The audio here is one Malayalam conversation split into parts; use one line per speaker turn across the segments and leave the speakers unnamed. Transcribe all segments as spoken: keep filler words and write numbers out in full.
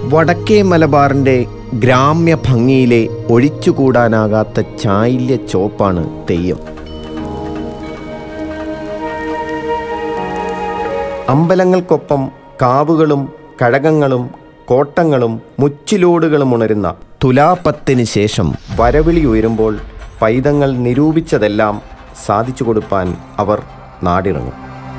വടക്കേ മലബാറിൻ്റെ ഗ്രാമ്യ ഭംഗിയിലെ ഒഴിച്ചുകൂടാനാകാത്ത ചായില്യ ചോപ്പാണ് തെയ്യം. അമ്പലങ്ങൾക്കൊപ്പം കാവുകളും കഴകങ്ങളും കോട്ടങ്ങളും മുച്ചിലോടുകളും ഉണരുന്ന തുലാപത്തിന് ശേഷം വരവിളി ഉയരുമ്പോൾ പൈതങ്ങൾ നിരൂപിച്ചതെല്ലാം സാധിച്ചു കൊടുപ്പാൻ അവർ നാടിറങ്ങും.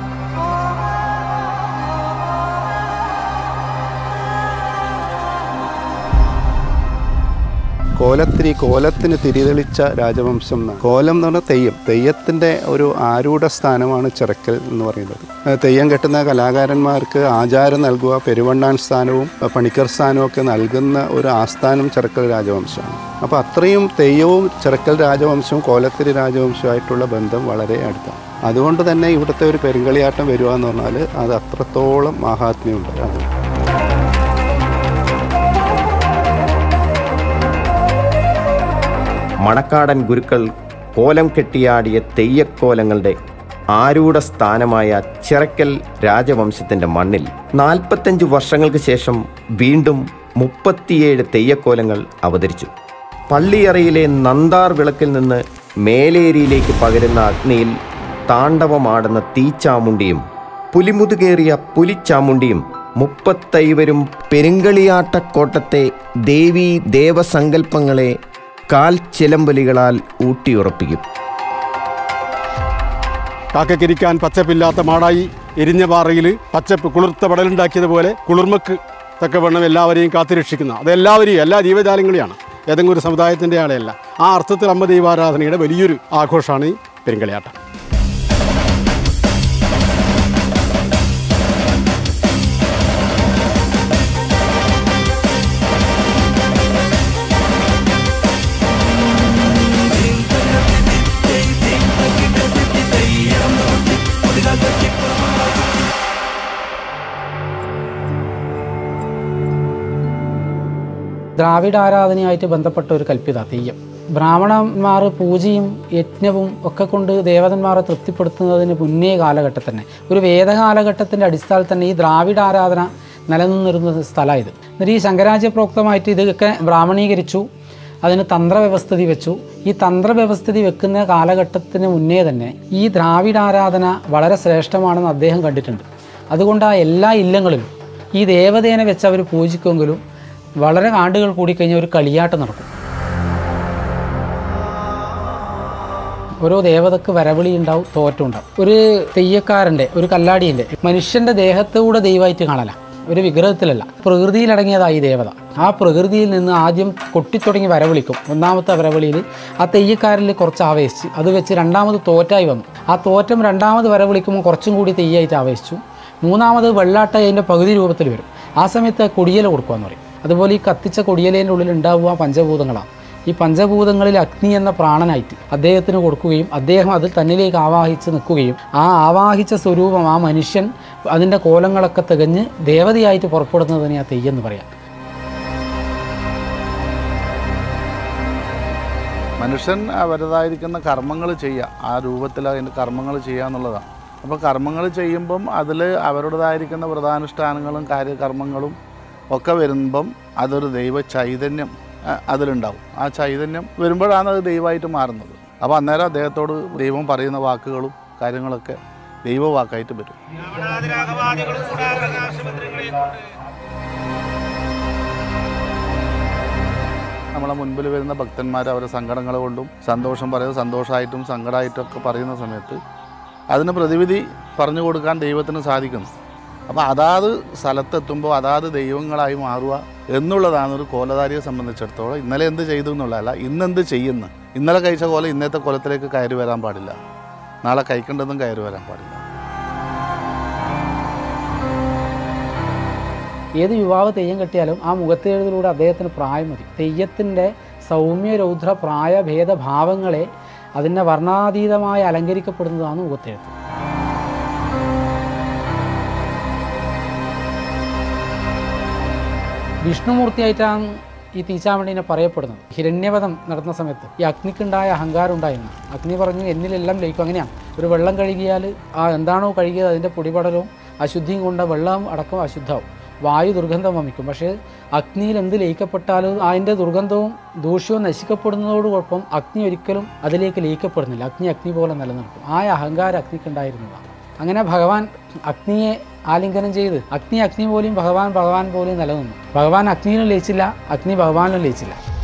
കോലത്തിരി കോലത്തിന് തിരിതെളിച്ച രാജവംശം എന്നാണ്. കോലം എന്ന് പറഞ്ഞാൽ തെയ്യം. തെയ്യത്തിൻ്റെ ഒരു ആരൂഢ സ്ഥാനമാണ് ചിറക്കൽ എന്ന് പറയുന്നത്. തെയ്യം കെട്ടുന്ന കലാകാരന്മാർക്ക് ആചാരം നൽകുക, പെരുവണ്ണാൻ സ്ഥാനവും പണിക്കർ സ്ഥാനവും ഒക്കെ നൽകുന്ന ഒരു ആസ്ഥാനം ചിറക്കൽ രാജവംശമാണ്. അപ്പോൾ അത്രയും തെയ്യവും ചിറക്കൽ രാജവംശവും കോലത്തിരി രാജവംശവുമായിട്ടുള്ള ബന്ധം വളരെ അടുത്താണ്. അതുകൊണ്ട് തന്നെ ഇവിടുത്തെ ഒരു പെരുങ്കളിയാട്ടം വരിക എന്ന് പറഞ്ഞാൽ അത് അത്രത്തോളം മാഹാത്മ്യമുണ്ട്. അത്
മണക്കാടൻ ഗുരുക്കൾ കോലം കെട്ടിയാടിയ തെയ്യക്കോലങ്ങളുടെ ആരൂഢ സ്ഥാനമായ ചിറക്കൽ രാജവംശത്തിൻ്റെ മണ്ണിൽ നാൽപ്പത്തഞ്ച് വർഷങ്ങൾക്ക് ശേഷം വീണ്ടും മുപ്പത്തിയേഴ് തെയ്യക്കോലങ്ങൾ അവതരിച്ചു. പള്ളിയറയിലെ നന്ദാർ വിളക്കിൽ നിന്ന് മേലേരിയിലേക്ക് പകരുന്ന അഗ്നിയിൽ താണ്ഡവമാടുന്ന തീച്ചാമുണ്ടിയും പുലിമുതുകേറിയ പുലിച്ചാമുണ്ടിയും മുപ്പത്തൈവരും പെരുങ്കളിയാട്ടക്കോട്ടത്തെ ദേവീ ദേവസങ്കല്പങ്ങളെ കാൽ ചിലമ്പലികളാൽ ഊട്ടിയുറപ്പിക്കും.
കാക്കക്കിരിക്കാൻ പച്ചപ്പില്ലാത്ത മാടായി എരിഞ്ഞ പാറയിൽ പച്ചപ്പ് കുളിർത്ത പടലുണ്ടാക്കിയതുപോലെ കുളിർമക്ക് തക്കവണ്ണം എല്ലാവരെയും കാത്തുരക്ഷിക്കുന്ന അതെല്ലാവരെയും എല്ലാ ജീവജാലങ്ങളെയാണ്, ഏതെങ്കിലും ഒരു സമുദായത്തിൻ്റെ ആളെയല്ല. ആ അർത്ഥത്തിൽ അമ്മ ദൈവാരാധനയുടെ വലിയൊരു ആഘോഷമാണ് ഈ പെരുങ്കളിയാട്ടം.
ദ്രാവിഡാരാധനയായിട്ട് ബന്ധപ്പെട്ട ഒരു കൽപ്പിത തെയ്യം. ബ്രാഹ്മണന്മാർ പൂജയും യജ്ഞവും ഒക്കെ കൊണ്ട് ദേവതന്മാരെ തൃപ്തിപ്പെടുത്തുന്നതിന് മുന്നേ കാലഘട്ടത്തിൽ തന്നെ ഒരു വേദകാലഘട്ടത്തിൻ്റെ അടിസ്ഥാനത്തിൽ തന്നെ ഈ ദ്രാവിഡാരാധന നിലനിന്നിരുന്ന സ്ഥലമായത്. എന്നിട്ട് ഈ ശങ്കരാചാര്യ പ്രോക്തമായിട്ട് ഇതൊക്കെ ബ്രാഹ്മണീകരിച്ചു, അതിന് തന്ത്രവ്യവസ്ഥിതി വെച്ചു. ഈ തന്ത്രവ്യവസ്ഥിതി വെക്കുന്ന കാലഘട്ടത്തിന് മുന്നേ തന്നെ ഈ ദ്രാവിഡാരാധന വളരെ ശ്രേഷ്ഠമാണെന്ന് അദ്ദേഹം കണ്ടിട്ടുണ്ട്. അതുകൊണ്ട് ആ എല്ലാ ഇല്ലങ്ങളിലും ഈ ദേവതേനെ വെച്ച് അവർ പൂജിക്കുമെങ്കിലും വളരെ ആണ്ടുകൾ കൂടിക്കഴിഞ്ഞാൽ ഒരു കളിയാട്ടം നടക്കും. ഓരോ ദേവതക്ക് വരവിളി ഉണ്ടാവും, തോറ്റുണ്ടാവും. ഒരു തെയ്യക്കാരൻ്റെ ഒരു കല്ലാടീൻ്റെ മനുഷ്യൻ്റെ ദേഹത്തുകൂടെ ദൈവമായിട്ട് കാണല, ഒരു വിഗ്രഹത്തിലല്ല, പ്രകൃതിയിലടങ്ങിയതായി ദേവത. ആ പ്രകൃതിയിൽ നിന്ന് ആദ്യം കൊട്ടിത്തുടങ്ങി വരവിളിക്കും. ഒന്നാമത്തെ വരവിളിയിൽ ആ തെയ്യക്കാരിൽ കുറച്ച് ആവേശിച്ച് അത് വെച്ച് രണ്ടാമത് തോറ്റായി വന്നു. ആ തോറ്റം രണ്ടാമത് വരവിളിക്കുമ്പോൾ കുറച്ചും കൂടി തെയ്യായിട്ട് ആവേശിച്ചു. മൂന്നാമത് വെള്ളാട്ട അതിൻ്റെ പകുതി രൂപത്തിൽ വരും. ആ സമയത്ത് കൊടിയല കൊടുക്കുകയെന്ന് പറയും. അതുപോലെ ഈ കത്തിച്ച കൊടിയലേൻ്റെ ഉള്ളിൽ ഉണ്ടാവുക പഞ്ചഭൂതങ്ങളാണ്. ഈ പഞ്ചഭൂതങ്ങളിൽ അഗ്നി എന്ന പ്രാണനായിട്ട് അദ്ദേഹത്തിന് കൊടുക്കുകയും അദ്ദേഹം അതിൽ തന്നിലേക്ക് ആവാഹിച്ച് നിൽക്കുകയും ആ ആവാഹിച്ച സ്വരൂപം ആ മനുഷ്യൻ അതിൻ്റെ കോലങ്ങളൊക്കെ തികഞ്ഞ് ദേവതയായിട്ട് പുറപ്പെടുന്നതിനെ ആ തെയ്യെന്ന് പറയാം.
മനുഷ്യൻ അവരുടേതായിരിക്കുന്ന കർമ്മങ്ങൾ ചെയ്യുക, ആ രൂപത്തിൽ അതിൻ്റെ കർമ്മങ്ങൾ ചെയ്യുക എന്നുള്ളതാണ്. അപ്പോൾ കർമ്മങ്ങൾ ചെയ്യുമ്പം അതിൽ അവരുടേതായിരിക്കുന്ന വ്രതാനുഷ്ഠാനങ്ങളും കാര്യകർമ്മങ്ങളും ഒക്കെ വരുമ്പം അതൊരു ദൈവ ചൈതന്യം അതിലുണ്ടാവും. ആ ചൈതന്യം വരുമ്പോഴാണ് അത് ദൈവമായിട്ട് മാറുന്നത്. അപ്പോൾ അന്നേരം അദ്ദേഹത്തോട് ദൈവം പറയുന്ന വാക്കുകളും കാര്യങ്ങളൊക്കെ ദൈവവാക്കായിട്ട് വരും. നമ്മളെ മുൻപിൽ വരുന്ന ഭക്തന്മാർ അവരുടെ സങ്കടങ്ങൾ കൊണ്ടും സന്തോഷം പറയുന്നത് സന്തോഷമായിട്ടും സങ്കടമായിട്ടും ഒക്കെ പറയുന്ന സമയത്ത് അതിന് പ്രതിവിധി പറഞ്ഞു കൊടുക്കാൻ ദൈവത്തിന് സാധിക്കുന്നു. അപ്പോൾ അതാത് സ്ഥലത്തെത്തുമ്പോൾ അതാത് ദൈവങ്ങളായി മാറുക എന്നുള്ളതാണ് ഒരു കോലധാരിയെ സംബന്ധിച്ചിടത്തോളം. ഇന്നലെ എന്ത് ചെയ്തു എന്നുള്ളതല്ല, ഇന്നെന്ത് ചെയ്യുന്നു. ഇന്നലെ കഴിച്ച കോലം ഇന്നത്തെ കോലത്തിലേക്ക് കയറി വരാൻ പാടില്ല, നാളെ കഴിക്കേണ്ടതും കയറി വരാൻ പാടില്ല.
ഏത് യുവാവ് തെയ്യം കെട്ടിയാലും ആ മുഖത്തെഴുതിലൂടെ അദ്ദേഹത്തിന് പ്രായം മതി. തെയ്യത്തിൻ്റെ സൗമ്യ രൗദ്ര പ്രായഭേദഭാവങ്ങളെ അതിൻ്റെ വർണ്ണാതീതമായി അലങ്കരിക്കപ്പെടുന്നതാണ് മുഖത്തെഴുത്ത്. വിഷ്ണുമൂർത്തിയായിട്ടാണ് ഈ തീച്ചാമണീനെ പറയപ്പെടുന്നത്. ഹിരണ്യവധം നടന്ന സമയത്ത് ഈ അഗ്നിക്കുണ്ടായ അഹങ്കാരം ഉണ്ടായിരുന്നു. അഗ്നി പറഞ്ഞു എന്നിലെല്ലാം ലയിക്കും. അങ്ങനെയാണ് ഒരു വെള്ളം കഴുകിയാൽ ആ എന്താണോ കഴുകിയത് അതിൻ്റെ പൊടിപടലവും അശുദ്ധിയും കൊണ്ട് വെള്ളം അടക്കം അശുദ്ധമാവും. വായു ദുർഗന്ധം വമിക്കും. പക്ഷേ അഗ്നിയിൽ എന്ത് ലയിക്കപ്പെട്ടാലും അതിൻ്റെ ദുർഗന്ധവും ദൂഷ്യവും നശിക്കപ്പെടുന്നതോടൊപ്പം അഗ്നി ഒരിക്കലും അതിലേക്ക് ലയിക്കപ്പെടുന്നില്ല. അഗ്നി അഗ്നി പോലെ നിലനിൽക്കും. ആ അഹങ്കാരം അഗ്നിക്കുണ്ടായിരുന്നതാണ്. അങ്ങനെ ഭഗവാൻ അഗ്നിയെ ആലിംഗനം ചെയ്ത് അഗ്നി അഗ്നി പോലെയും ഭഗവാൻ ഭഗവാൻ പോലെയും നിലനിന്നു. ഭഗവാൻ അഗ്നിയിലും ലയിച്ചില്ല, അഗ്നി ഭഗവാനിലും ലയിച്ചില്ല.